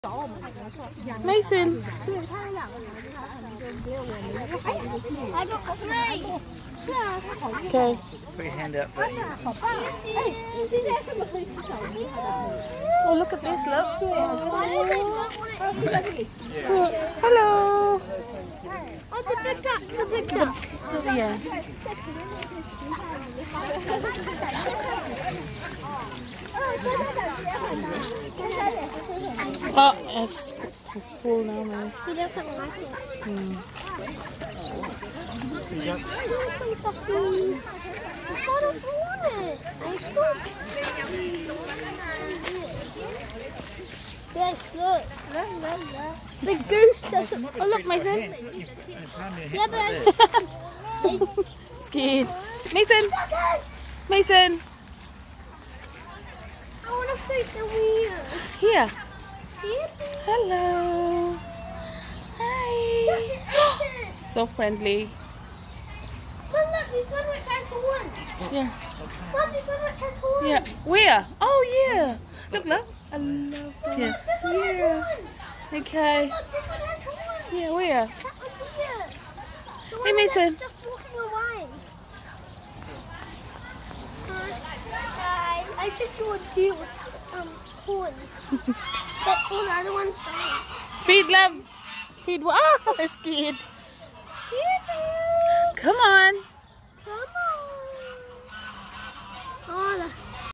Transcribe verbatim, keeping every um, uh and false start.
Mason. Okay. Put your hand up. Oh, look at this, look. Hello. Oh, the big duck, the big duck. The, yeah. Oh, it's, it's full now, Miss. He doesn't like it. Hmm. I don't want it. I thought. Yes, look. Look, look, look. The goose doesn't. Oh, look, Mason. Yeah, but. Scared. Mason. Mason. I want to feed the wheel. Here. Here? Hello. Hi. So friendly. Mom, look, there's one which has horns. Yeah. Mom, there's one which has horns. Yeah. Where? Oh, yeah. Look, look. I love it. Yes. This one has Yeah. horns. Okay. Look, this one has horns. Yeah, where? That one here. The Hey, one Mason. that's just walking away. Guys, I just saw a deer with um, horns. But all the other ones don't. Feed, love. Feed. Ah, I'm scared. Here they are. Come on.